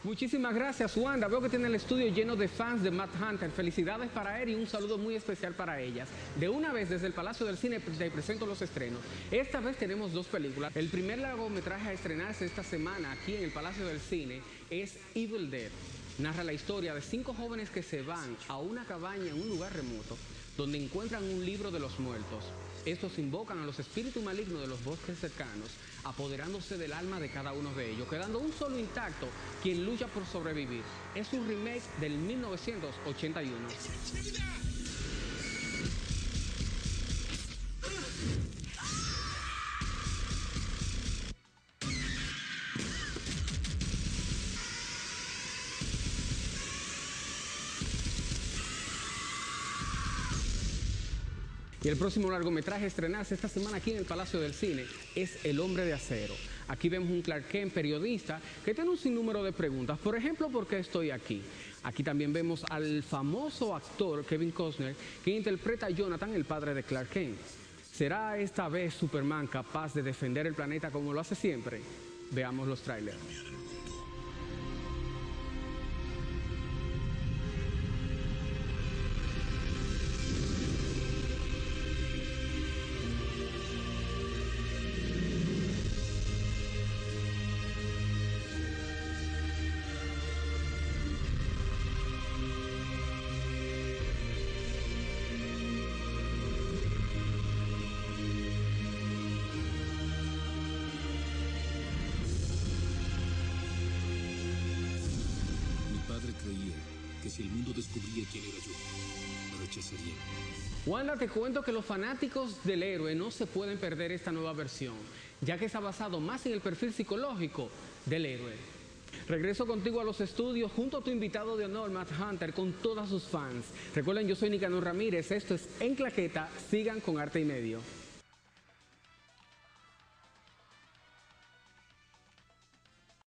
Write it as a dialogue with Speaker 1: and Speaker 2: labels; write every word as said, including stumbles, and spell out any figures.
Speaker 1: Muchísimas gracias, Wanda. Veo que tiene el estudio lleno de fans de Matt Hunter. Felicidades para él y un saludo muy especial para ellas. De una vez, desde el Palacio del Cine, te presento los estrenos. Esta vez tenemos dos películas. El primer largometraje a estrenarse esta semana aquí en el Palacio del Cine es Evil Dead. Narra la historia de cinco jóvenes que se van a una cabaña en un lugar remoto donde encuentran un libro de los muertos. Estos invocan a los espíritus malignos de los bosques cercanos, apoderándose del alma de cada uno de ellos, quedando un solo intacto quien lucha por sobrevivir. Es un remake del mil novecientos ochenta y uno. Y el próximo largometraje a estrenarse esta semana aquí en el Palacio del Cine es El Hombre de Acero. Aquí vemos un Clark Kent periodista que tiene un sinnúmero de preguntas. Por ejemplo, ¿por qué estoy aquí? Aquí también vemos al famoso actor Kevin Costner, que interpreta a Jonathan, el padre de Clark Kent. ¿Será esta vez Superman capaz de defender el planeta como lo hace siempre? Veamos los trailers.
Speaker 2: Creía que si el mundo descubría quién era yo, me rechazarían.
Speaker 1: Wanda, te cuento que los fanáticos del héroe no se pueden perder esta nueva versión, ya que está basado más en el perfil psicológico del héroe. Regreso contigo a los estudios junto a tu invitado de honor, Matt Hunter, con todas sus fans. Recuerden, yo soy Nicanor Ramírez, esto es En Claqueta, sigan con Arte y Medio.